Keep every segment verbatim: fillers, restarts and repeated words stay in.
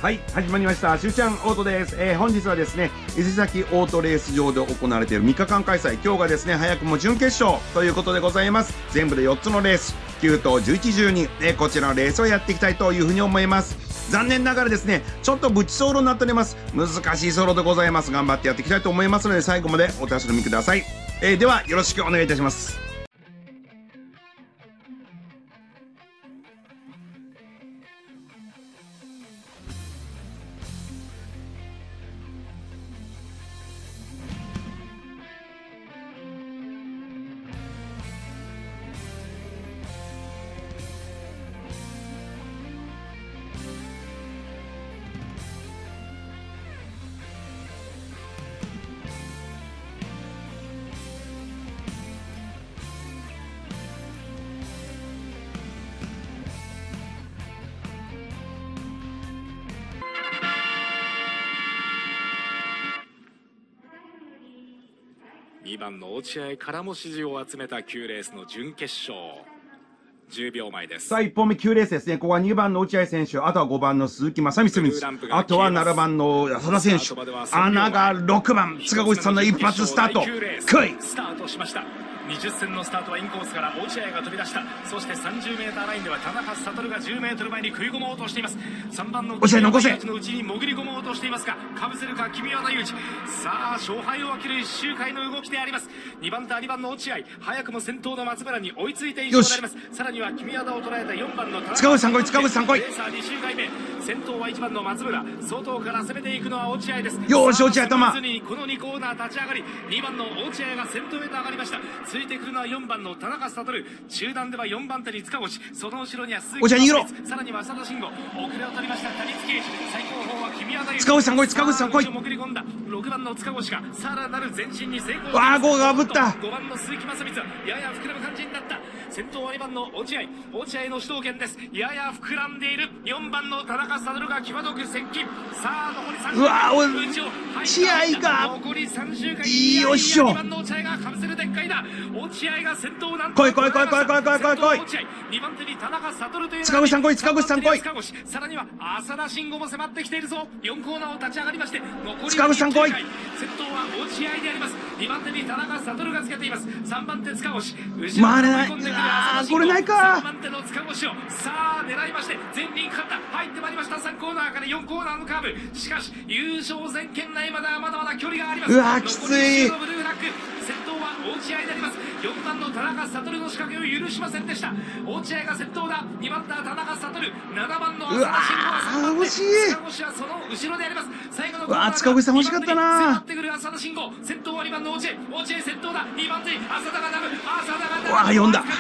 はい、始まりました。しゅうちゃんオートです。えー、本日はですね、伊勢崎オートレース場で行われているみっかかん開催。今日がですね、早くも準決勝ということでございます。全部でよっつのレース、きゅうとう、じゅういち、じゅうに、えー、こちらのレースをやっていきたいというふうに思います。残念ながらですね、ちょっとぶちソロになっております。難しいソロでございます。頑張ってやっていきたいと思いますので、最後までお楽しみください。えー、では、よろしくお願いいたします。 にばんの落合からも支持を集めたきゅうレースの準決勝、じゅうびょうまえです。 さあ、いっぽんめきゅうレースですね。ここはにばんの落合選手、あとはごばんの鈴木正光選手、あとはななばんの浅田選手、穴がろくばん、塚越さんの一発スタート。来い！ スタートしました。にじゅっせんのスタートはインコースから落合が飛び出した。そして さんじゅうメーター ラインでは田中悟がじゅうメートルまえに食い込もうとしています。さんばんの落合残せのうちに潜り込もうとしていますが、かぶせるか君和田裕二。さあ勝敗を分ける一周回の動きであります。にばん手にばんの落合、早くも先頭の松村に追いついているようであります。さらには君和田を捉えたよんばんの田中。 塚越さん来い、塚越さん来い。 さあに周回目、先頭はいちばんの松村、外から攻めていくのは落合です。 よーし落合頭。 このにコーナー立ち上がり、にばんの落合が先頭へと上がりました。ついてくるのはよんばんの田中悟、中段ではよんばん手に塚越、その後ろには鈴木落合逃げろ。 さらには浅田慎吾、遅れを取りました谷津圭司、最高峰は君和田裕二。 塚越さん来い、塚越さん来い。 潜り込んだろくばんの塚越がさらなる前進に成功。 わあ、ゴーがぶった。 ごばんの鈴木正光はやや膨らむ感じになった。先頭はにばんの落合、落合の主導権です。やや膨らんでいるよんばんの田中悟が際どく接近。さあ残りさん周回、 うわおい試合が残りさん周回、 よいしょ。 にばんの落合がかぶせるでっかいだ。落合が先頭なん来い来い来い来い来い来い来い来い。 にばん手に田中悟という塚越さん来い、塚越さん来い。 さらには浅田慎吾も迫ってきているぞ。よんコーナーを立ち上がりまして、残り塚越さん来い。 先頭は落合であります。にばん手に田中悟がつけています。さんばん手塚越、後ろ回れない。あーこれないか。 さんばん手の塚越をさあ狙いまして前輪かかった、入ってまいりました。さんコーナーからよんコーナーのカーブ、しかし優勝戦圏内まだまだまだ距離があります。 うわーきつい。 残りブルーフラッグ、先頭は落合であります。よんばんの田中悟の仕掛けを許しませんでした。落合が先頭だ。にばん手は田中悟、ななばんの浅田慎吾はさんばん手、 惜しい。 塚越はその後ろであります。最後のうわー塚越さん惜しかったな。 迫ってくる浅田慎吾、先頭はにばんの落合、落合先頭だ。にばん手浅田が並ぶ、浅田が並ぶ。 うわー読んだ。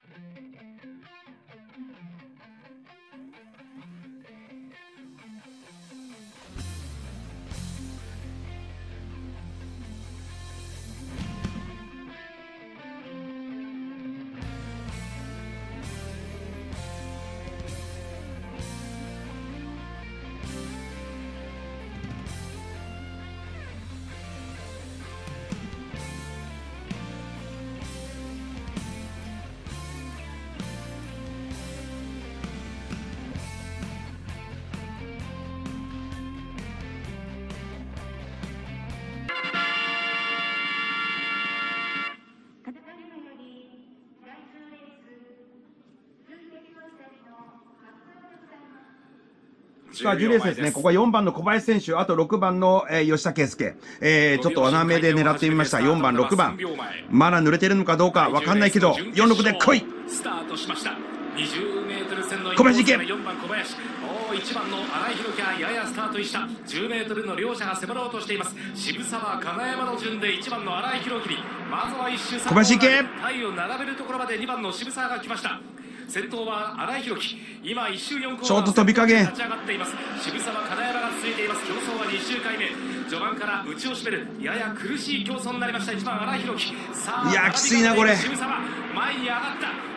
さあじゅうレースですね。ここはよんばんの小林選手、あとろくばんの、えー、吉田圭佑、えー、ちょっと穴目で狙ってみました。よんばん、ろくばん、まだ濡れてるのかどうかわかんないけど、よんろくで来い。 スタートしました。にじゅうメートル線の小林行け。 よんばん小林、おいちばんの新井宏樹はややスタートした。じゅうメートルの両者が迫ろうとしています。渋沢金山の順でいちばんの新井宏樹にまずは一周、 小林行け。 タイを並べるところまでにばんの渋沢が来ました。先頭は新井宏樹、今一周よんコーナー、 ちょっと飛び加減立ち上がっています。渋沢金山が続いています。競争はに周回目、序盤から内を締めるやや苦しい競争になりました。いちばん新井宏樹、さあいやきついなこれ。 渋沢前に上がった。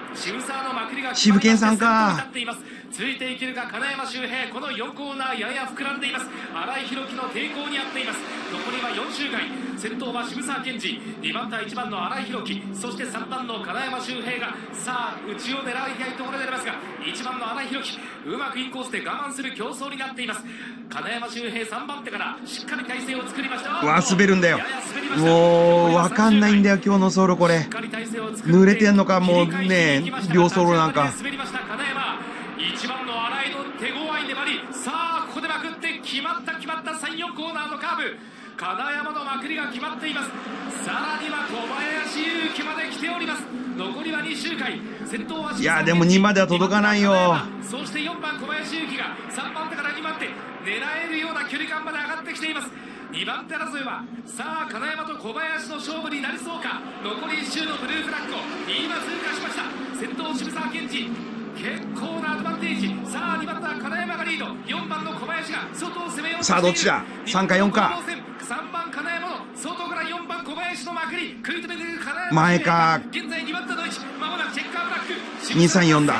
渋沢のまくりが渋健さんか。 ついていけるか金山周平。このよんコーナーやや膨らんでいます。新井宏樹の抵抗にあっています。残りはよん周回。先頭は渋沢健二、にばん手いちばんの新井宏樹、そしてさんばんの金山周平がさあ内を狙いたいところでありますが、いちばんの新井宏樹うまくインコースで我慢する競争になっています。金山周平さんばん手からしっかり体勢を作りました。 うわ滑るんだよ。もう分かんないんだよ今日の走路。これ濡れてんのかもうね、両走路なんか。 いちばんの新井の手強い粘り。さあここでまくって決まった決まった。さんよんコーナーのカーブ、金山のまくりが決まっています。さらには小林勇輝まで来ております。残りはに周回。先頭はいやでもにまでは届かないよ。 そしてよんばん小林勇輝がさんばん手からにばん手狙えるような距離感まで上がってきています。にばん手争いはさあ金山と小林の勝負になりそうか。残りいっ周のブルーフラッグを今通過しました。先頭渋沢健二結構なアドバンテージ。さあにばん手は金山がリード。よんばんの小林が外を攻めようとしている。 さあどっちだ。さんかよんか。 さんばん金山の外からよんばん小林のまくり食い止めている金山。 前か。 現在にばん手の位置。まもなくチェッカーブラックにさんよんだ。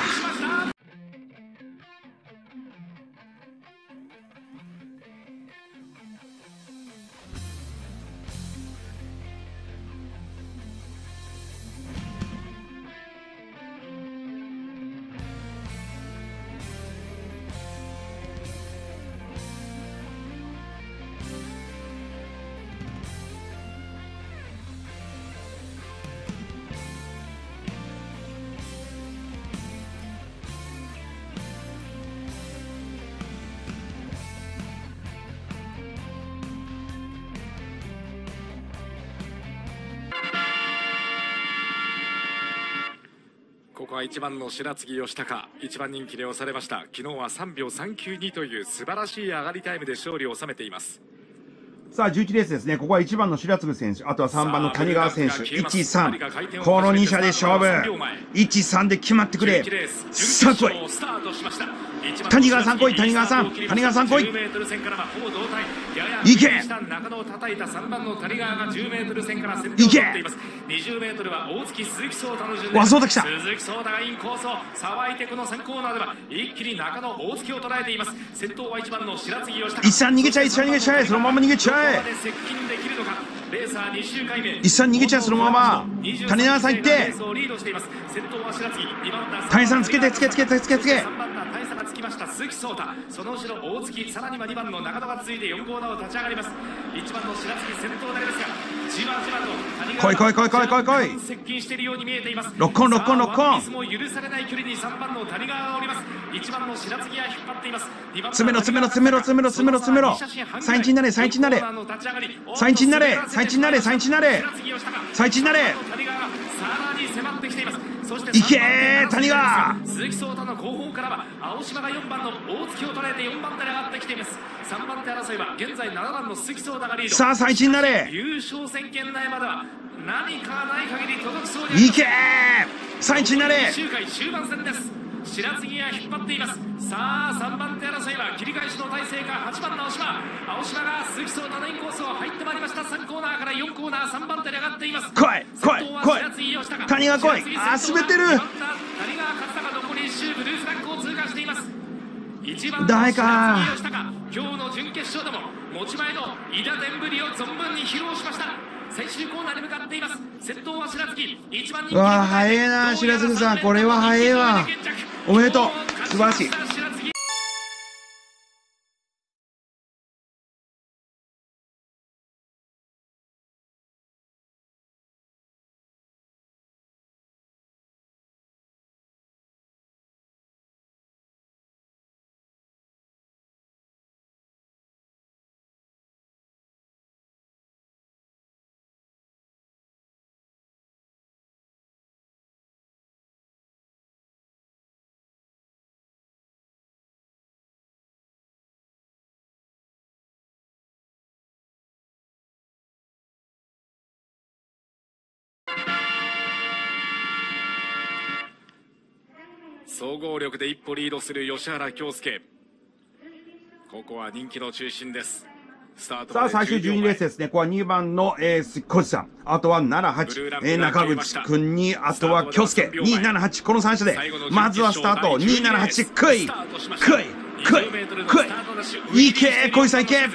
ここはいちばんの白杉義孝、いちばん人気で押されました。昨日はさんびょうさんきゅうにという素晴らしい上がりタイムで勝利を収めています。 さあじゅういちレースですね。ここはいちばんの白継選手、あとはさんばんの谷川選手、いち、さん、このに社で勝負。いち、さんで決まってくれ。さあ来い。谷川さん来い。谷川さん谷川さん来い。いけ。 中野を叩いたさんばんの谷川がじゅうメートル線から先頭を取っています。にじゅうメートルは大月鈴木聡太の順で。わそうだ来た。 鈴木聡太がインコースをさばいて、このさんコーナーでは一気に中野大月を捉えています。先頭はいちばんの白杉義孝。 いち、さん逃げちゃえ。いち、さん逃げちゃえ。そのまま逃げちゃえ。いち、さん逃げちゃえ。そのまま谷川さん行って。谷さんつけてつけつけつけつけ。 きました鈴木聡太、その後ろ大月、さらにはにばんの中野が続いてよんコーナーを立ち上がります。いちばんの白月先頭でありますが、じわじわと谷川来い来い来い来い来い来い。 接近しているように見えています。 ロックオンロックオンロックオン。 ミスも許されない距離にさんばんの谷川がおります。いちばんの白月が引っ張っています。 詰めろ詰めろ詰めろ詰めろ詰めろ詰めろ。さんいちになれさんいちになれさんいちになれさんいちになれさんいちになれさんいちになれ。 さらに迫ってきています。そしていけー谷川。 鈴木聡太の後方からは青島がよんばんの大月を捉えてよんばん手で上がってきています。さんばん手争いは現在ななばんの鈴木聡太がリード。 さあさんいちになれ。 優勝戦圏内までは何かない限り届きそうに。 いけーさんいちになれ。 周回終盤戦です。白杉が引っ張っています。さあさんばん手争いは切り返しの体勢か。はちばんの青島青島が鈴木聡太のインコースを入ってまいりました。さんコーナーからよんコーナーさんばん手で上がっています。 来い来い来い。谷川来い。あー滑ってる。 谷川勝田が残りいっ周ブルーフラッグを通過しています。いちばんの誰か今日の準決勝でも持ち前の伊田伝ぶりを存分に披露しました。最終コーナーに向かっています。先頭は白月。いちばん人気。 うわ早えな白月さん、これは早えわ。おめでとう。素晴らしい。 総合力で一歩リードする吉原京介。ここは人気の中心です。 さあ、最終じゅうにレースですね。ここはにばんの、えー、小路さん。あとはななはち。えー、中口くんに、あとは京介。にななはち。このさん社で。まずはスタート。にななはち。来い来い来い来いいけ小路さんいけ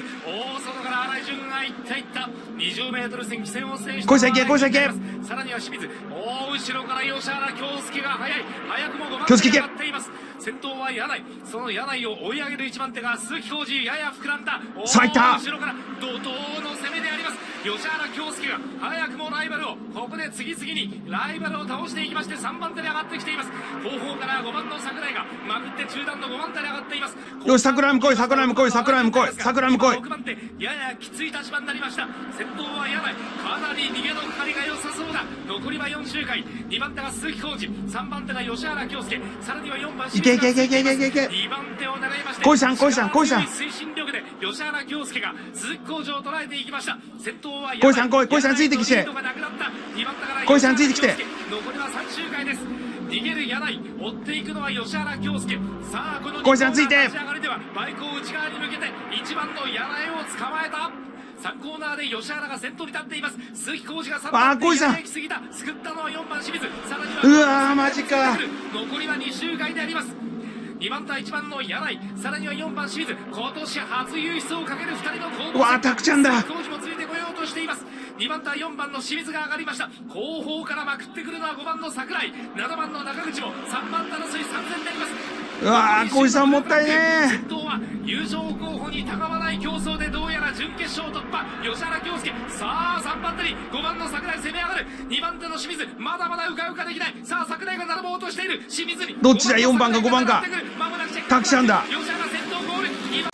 にじゅうメートル線、線を制して小路さんいけ小路さんいけさらには清水、大後ろから吉原京介が速い、早くもごばん京介いけ手に上がっています。先頭は柳井、その柳井を追い上げるいちばん手が鈴木浩二、やや膨らんださあいった後ろから怒涛の攻めであります。吉原京介が早くもライバルをここで次々にライバルを倒していきまして、さんばん手に上がってきています。後方からごばんの櫻井がまくって中段のごばん手に上がっています。 よし桜井も来い桜井も来い桜井も来い桜井も来いろくばん手、ややきつい立場になりました。先頭は柳井、かなり逃げのかかりが良さそうだ。残りはよん周回、にばん手が鈴木浩二、さんばん手が吉原京介、さらにはよんばんいけいけいけいけいけいけいけにばん手を狙いまして、 小路さん小路さん小路さん推進力で吉原京介が鈴木浩二を捉えていきました。先頭は小路さん来い小路さんついてきて小路さんついてきて残りはさん周回です。逃げる柳井、追っていくのは吉原京介。さあこの小路さんついて立ち上がりではバイクを内側に向けていちばんの柳井を捕まえた。さんコーナーで吉原が先頭に立っています。鈴木浩二がさんばん手、 あー小路さん行き過ぎた。救ったのはよんばん清水、さらにはうわーマジか残りはに周回であります。にばん対いちばんの柳井、さらにはよんばん清水、今年初優勝をかけるふたりの攻防戦。 うわーたくちゃんだ鈴木浩二もついてこようとしています。にばん対よんばんの清水が上がりました。後方からまくってくるのはごばんの櫻井、ななばんの中口もさんばん手争い参戦であります。 うわー小路さんもったいね先頭は優勝候補にたがわない競争でどうやら準決勝突破、吉原京介。さあさんばん手にごばんの櫻井攻め上がる。にばん手の清水、まだまだうかうかできない。さあ櫻井が並ぼうとしている。清水にどっちだよんばんかごばんかたくちゃんだ。 吉原先頭ゴール。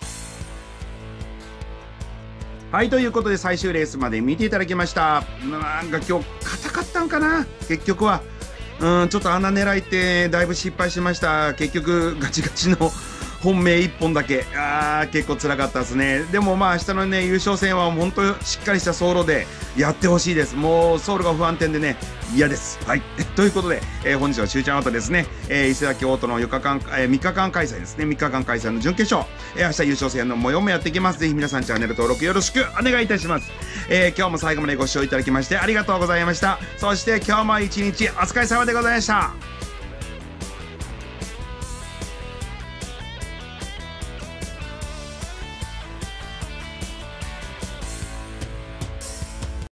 はいということで最終レースまで見ていただきました。なんか今日硬かったんかな結局は。うんちょっと穴狙いってだいぶ失敗しました。結局ガチガチの本命いっぽんだけ。あー結構辛かったですね。でもまあ明日のね優勝戦は本当しっかりした走路でやってほしいです。もう走路が不安定でね嫌です。はいということで、えー、本日はしゅうちゃんアウトですね、えー、伊勢崎オートのよっかかん、えー、みっかかん開催ですね。みっかかん開催の準決勝、えー、明日優勝戦の模様もやっていきます。ぜひ皆さんチャンネル登録よろしくお願いいたします。えー、今日も最後までご視聴いただきましてありがとうございました。そして今日も一日お疲れ様でございました。